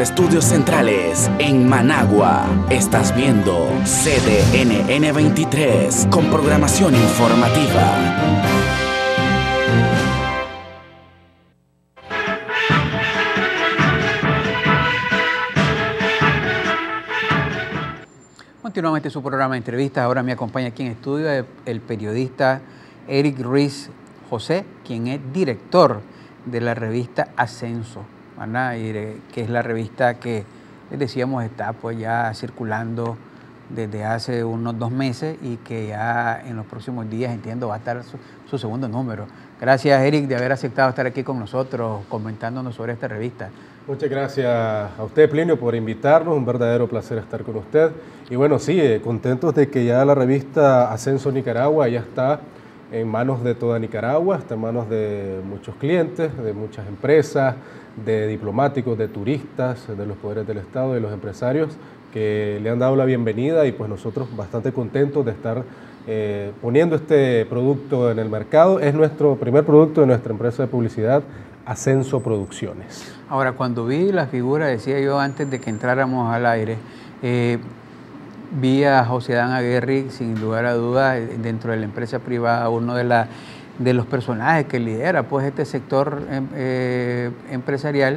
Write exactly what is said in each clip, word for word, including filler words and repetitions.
Estudios centrales en Managua. Estás viendo C D N N veintitrés con programación informativa. Continuamente su programa de entrevistas. Ahora me acompaña aquí en estudio el periodista Eric Ruiz José, quien es director de la revista Ascenso, ¿verdad? Y que es la revista que, les decíamos, está pues ya circulando desde hace unos dos meses y que ya en los próximos días, entiendo, va a estar su, su segundo número. Gracias, Eric, de haber aceptado estar aquí con nosotros comentándonos sobre esta revista. Muchas gracias a usted, Plinio, por invitarnos. Un verdadero placer estar con usted. Y bueno, sí, eh, contentos de que ya la revista Ascenso Nicaragua ya está en manos de toda Nicaragua, está en manos de muchos clientes, de muchas empresas, de diplomáticos, de turistas, de los poderes del Estado, de los empresarios que le han dado la bienvenida y pues nosotros bastante contentos de estar eh, poniendo este producto en el mercado. Es nuestro primer producto de nuestra empresa de publicidad, Ascenso Producciones. Ahora, cuando vi la figura, decía yo antes de que entráramos al aire, eh, vi a José Adán Aguirre, sin lugar a dudas, dentro de la empresa privada, uno de, la, de los personajes que lidera pues, este sector eh, empresarial.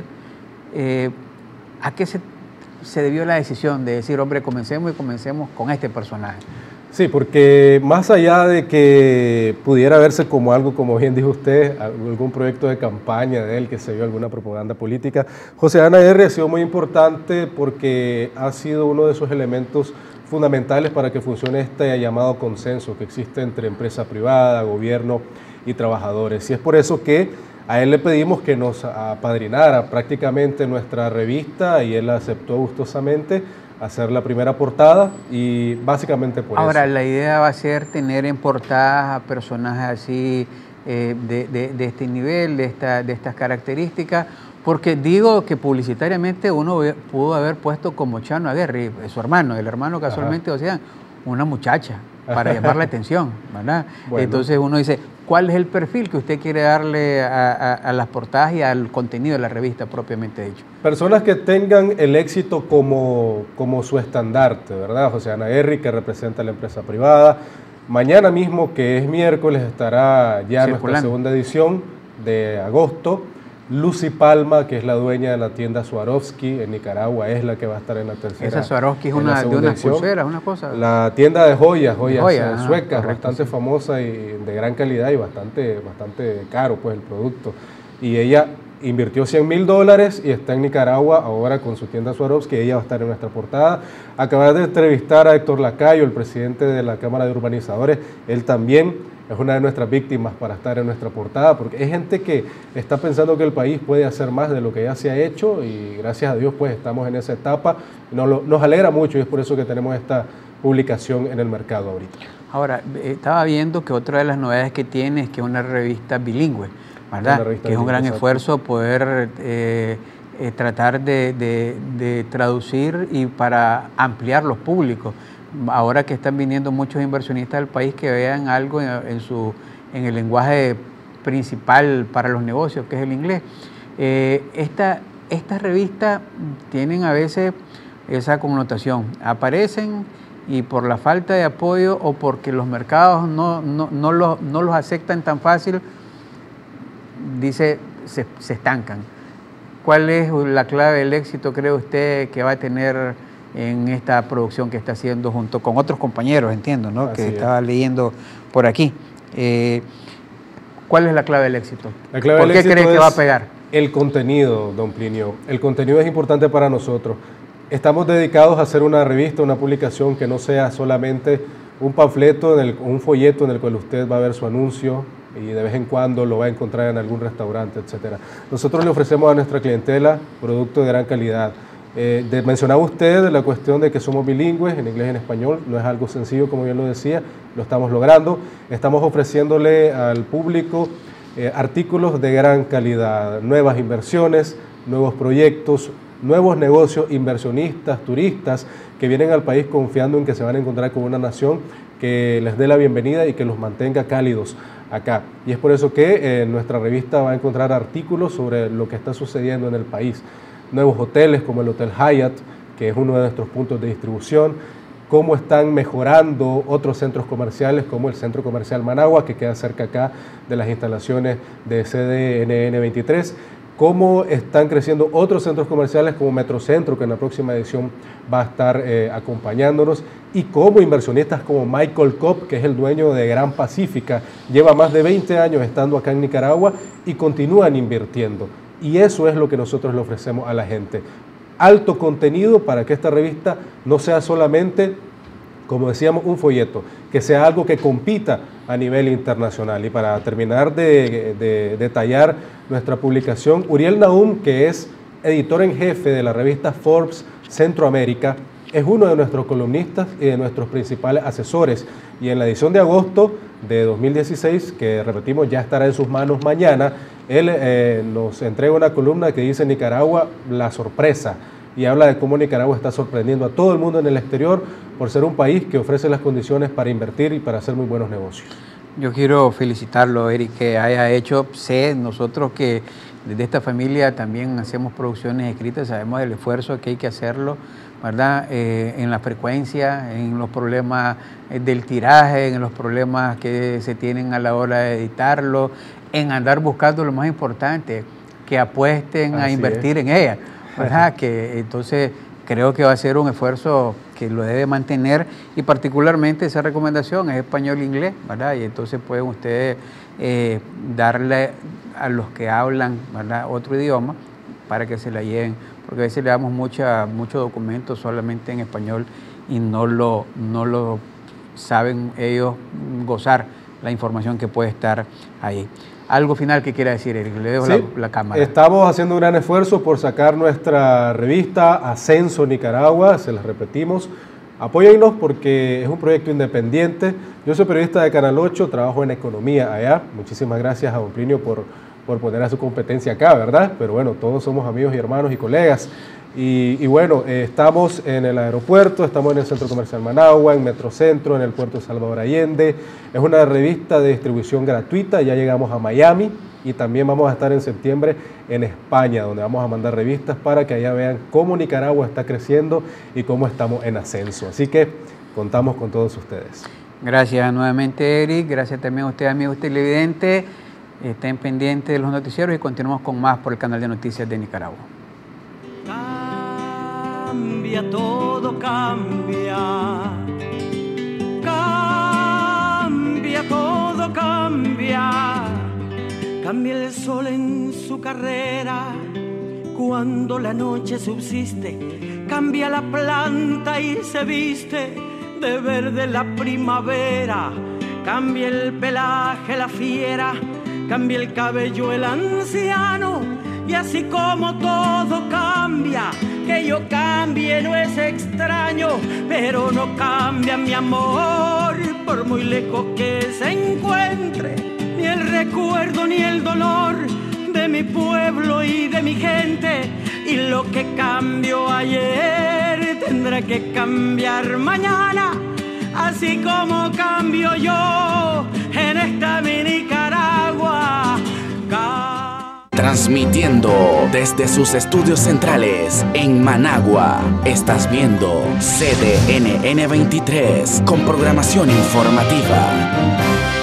Eh, ¿A qué se, se debió la decisión de decir, hombre, comencemos y comencemos con este personaje? Sí, porque más allá de que pudiera verse como algo, como bien dijo usted, algún proyecto de campaña de él, que se vio alguna propaganda política, José Adán Aguirre ha sido muy importante porque ha sido uno de esos elementos fundamentales para que funcione este llamado consenso que existe entre empresa privada, gobierno y trabajadores. Y es por eso que a él le pedimos que nos apadrinara prácticamente nuestra revista y él aceptó gustosamente hacer la primera portada y básicamente por eso. Ahora, la idea va a ser tener en portadas a personajes así eh, de, de, de este nivel, de, esta, de estas características, porque digo que publicitariamente uno pudo haber puesto como Chano Aguirre, su hermano, el hermano casualmente, Ajá. o sea, una muchacha, para llamar la atención, ¿verdad? Bueno. Entonces uno dice, ¿cuál es el perfil que usted quiere darle a, a, a las portadas y al contenido de la revista propiamente dicho? Personas que tengan el éxito como, como su estandarte, ¿verdad? José Adán Aguirre, que representa a la empresa privada. Mañana mismo, que es miércoles, estará ya circulando nuestra segunda edición de agosto. Lucy Palma, que es la dueña de la tienda Swarovski en Nicaragua, es la que va a estar en la tercera. Esa Swarovski es una, de unas pulseras, una cosa. La tienda de joyas, joyas joya, suecas, ah, bastante sí. famosa y de gran calidad y bastante, bastante caro pues el producto. Y ella invirtió cien mil dólares y está en Nicaragua ahora con su tienda Swarovski. Ella va a estar en nuestra portada. Acabas de entrevistar a Héctor Lacayo, el presidente de la Cámara de Urbanizadores. Él también es una de nuestras víctimas para estar en nuestra portada, porque es gente que está pensando que el país puede hacer más de lo que ya se ha hecho y gracias a Dios pues estamos en esa etapa. Nos, lo, nos alegra mucho y es por eso que tenemos esta publicación en el mercado ahorita. Ahora, estaba viendo que otra de las novedades que tiene es que es una revista bilingüe, ¿verdad? Que es un gran exacto. esfuerzo poder eh, eh, tratar de, de, de traducir y para ampliar los públicos. Ahora que están viniendo muchos inversionistas del país que vean algo en, en, su, en el lenguaje principal para los negocios, que es el inglés. Eh, esta, estas revistas tienen a veces esa connotación. Aparecen y por la falta de apoyo o porque los mercados no, no, no, los, no los aceptan tan fácil, dice, se, se estancan. ¿Cuál es la clave del éxito, cree usted, que va a tener en esta producción que está haciendo junto con otros compañeros, entiendo, ¿no? Así que es. Estaba leyendo por aquí. Eh, ¿Cuál es la clave del éxito? La clave ¿Por del qué cree que va a pegar? El contenido, don Plinio. El contenido es importante para nosotros. Estamos dedicados a hacer una revista, una publicación que no sea solamente un panfleto, en el, un folleto en el cual usted va a ver su anuncio y de vez en cuando lo va a encontrar en algún restaurante, etcétera. Nosotros le ofrecemos a nuestra clientela productos de gran calidad. Eh, de, mencionaba usted la cuestión de que somos bilingües, en inglés y en español, no es algo sencillo, como bien lo decía, lo estamos logrando. Estamos ofreciéndole al público eh, artículos de gran calidad, nuevas inversiones, nuevos proyectos, nuevos negocios, inversionistas, turistas que vienen al país confiando en que se van a encontrar con una nación que les dé la bienvenida y que los mantenga cálidos acá. Y es por eso que en eh, nuestra revista va a encontrar artículos sobre lo que está sucediendo en el país. nuevos hoteles como el Hotel Hyatt, que es uno de nuestros puntos de distribución, cómo están mejorando otros centros comerciales como el Centro Comercial Managua, que queda cerca acá de las instalaciones de C D N N veintitrés, cómo están creciendo otros centros comerciales como Metrocentro, que en la próxima edición va a estar eh, acompañándonos, y cómo inversionistas como Michael Kopp, que es el dueño de Gran Pacífica, lleva más de veinte años estando acá en Nicaragua y continúan invirtiendo. Y eso es lo que nosotros le ofrecemos a la gente. Alto contenido para que esta revista no sea solamente, como decíamos, un folleto, que sea algo que compita a nivel internacional. Y para terminar de, de detallar nuestra publicación, Uriel Nahum, que es editor en jefe de la revista Forbes Centroamérica, es uno de nuestros columnistas y de nuestros principales asesores. Y en la edición de agosto de dos mil dieciséis, que repetimos ya estará en sus manos mañana, él eh, nos entrega una columna que dice Nicaragua, la sorpresa, y habla de cómo Nicaragua está sorprendiendo a todo el mundo en el exterior por ser un país que ofrece las condiciones para invertir y para hacer muy buenos negocios. Yo quiero felicitarlo, Eric, que haya hecho, sé, nosotros que desde esta familia también hacemos producciones escritas, sabemos del esfuerzo que hay que hacerlo, ¿verdad? Eh, en la frecuencia, en los problemas del tiraje, en los problemas que se tienen a la hora de editarlo, en andar buscando lo más importante, que apuesten Así a invertir es. en ella, ¿verdad? Que entonces creo que va a ser un esfuerzo que lo debe mantener, y particularmente esa recomendación es español e inglés, ¿verdad? Y entonces pueden ustedes eh, darle a los que hablan, ¿verdad?, otro idioma para que se la lleven, porque a veces le damos mucha, muchos documentos solamente en español y no lo, no lo saben ellos gozar la información que puede estar ahí. Algo final que quiera decir, Eric, le dejo sí, la, la cámara. Estamos haciendo un gran esfuerzo por sacar nuestra revista Ascenso Nicaragua, se las repetimos. Apóyennos porque es un proyecto independiente. Yo soy periodista de Canal ocho, trabajo en economía allá. Muchísimas gracias a don Plinio por, por poner a su competencia acá, ¿verdad? Pero bueno, todos somos amigos y hermanos y colegas. Y, y bueno, eh, estamos en el aeropuerto, estamos en el Centro Comercial Managua, en Metrocentro, en el puerto de Salvador Allende. Es una revista de distribución gratuita, ya llegamos a Miami y también vamos a estar en septiembre en España, donde vamos a mandar revistas para que allá vean cómo Nicaragua está creciendo y cómo estamos en ascenso. Así que contamos con todos ustedes. Gracias nuevamente, Eric. Gracias también a usted, amigos televidentes. Estén pendientes de los noticieros y continuamos con más por el canal de noticias de Nicaragua. Cambia, todo cambia, cambia, todo cambia, cambia el sol en su carrera cuando la noche subsiste, cambia la planta y se viste de verde la primavera, cambia el pelaje la fiera, cambia el cabello el anciano, y así como todo cambia, que yo cambie no es extraño, pero no cambia mi amor, por muy lejos que se encuentre, ni el recuerdo ni el dolor de mi pueblo y de mi gente, y lo que cambió ayer tendrá que cambiar mañana, así como cambio yo en esta mi Nicaragua. Transmitiendo desde sus estudios centrales en Managua, estás viendo C D N N veintitrés con programación informativa.